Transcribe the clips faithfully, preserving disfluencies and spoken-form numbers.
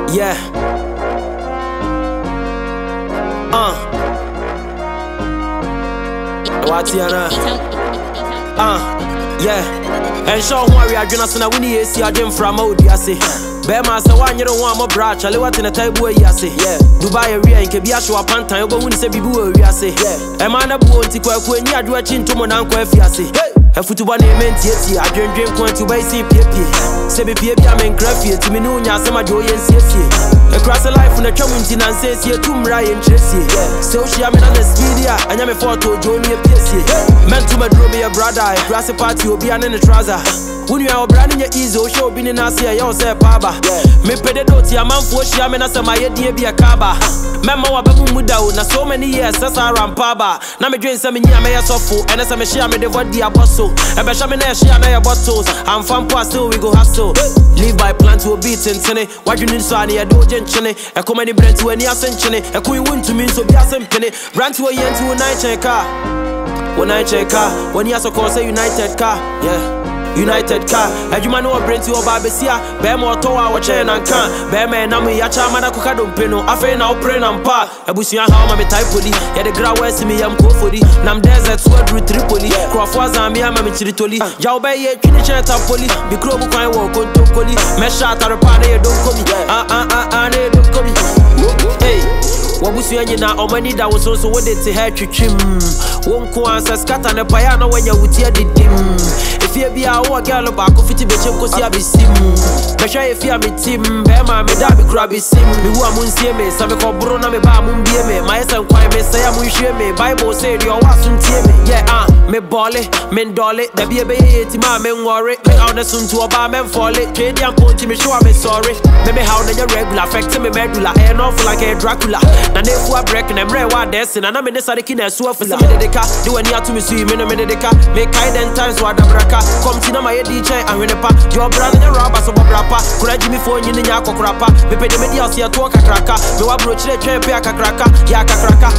Yeah. Uh. What's your name? Uh. Yeah. And show who are you? I'm gonna win the A C. I'm from Obra. I say. Bema say one you don't want my bra. Charlie what in the type boy I say. Yeah. Dubai area in Kebia show up on time. But when you say bibu I say. Yeah. A man a boy on tikwa kwe ni adwa chinto mo na nkwa fi ase. A football name enti I dream dream kwan to buy see pepe. Say be pepe am en crafty. To me no nya say ma do yen siesie. Across the life na twam nti na say sie tumra yen tresie. So she am na speed ya. Anya me photo jo me piesie. Men to my draw me a brother. Grass party obi an in the trouser. When you are brand new easy, show be in Asia, you say Paba. Me pay the doti, a man for she, I mean, as my idea be a caba. Memma Wabu Muda, na so many years, as I ran Paba. Now me drink some in your mayor sofu, and as I may share me the body apostle. And by shaman, she and I bottles. I'm from Pasto, we go hustle. Live by plan to a beat and tenny. Why you need Sani, a dojen chenny, a comedy brand to any ascension, a queen win to me, so be a penny. Brand to a yen to a night check car. One night check car, when you also call say United car, yeah. United car, and you man who bring to your barbesia, bear more to our chain and can, bear man, I'm a chamana cookado pino, I feel now praying and pa, a bushia how I'm a type of yeah, the ground west me, I'm cool for the Nam desert, sword with Tripoli, Crawford, I'm a Mitritoli, Jawbay, Kinichet, Poli, Bicrobo, I walk on Tokoli, Mesha, Tarapane, don't come, ah, ah, ah, ah, don't come. Hey, what was you now? Or many that was also what it's a hair to trim. Won't go answer scatter and a piano when you're with your dim. If you be a girl about coffee, bitch, because you have a sim. But if you have a team, Bema, me that be crabby sim. Me who am see me, some call Bruna, me ba mum be me. My son, quite me say, I'm share me. Bible said you was soon tear me. Yeah, ah, me bolly, men dolly, the be a baby, my men worry. Me on the soon to a bar men fall it. Trade and point me, show me sorry. Maybe how the regular affect me medulla, and off like a Dracula. Na ne fu break na mre wa desi na na me nesa de kina so afisa me de ka de wani atu me sui me no me de ka me kai den times wa da braka come ti na my di chen ahwene pa your brother na raba so bobrapa kura ji mi fo nyi nya akokrapa me pe de me di ase to kakraka me wa bro chire twen pe akakraka ya akakraka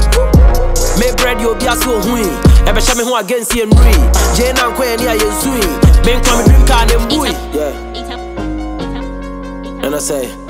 me bread yo bia so hui e be sha me ho against ye nri je na nkwa ni ayensui me nkwa me dream ka na mbui yeah and I say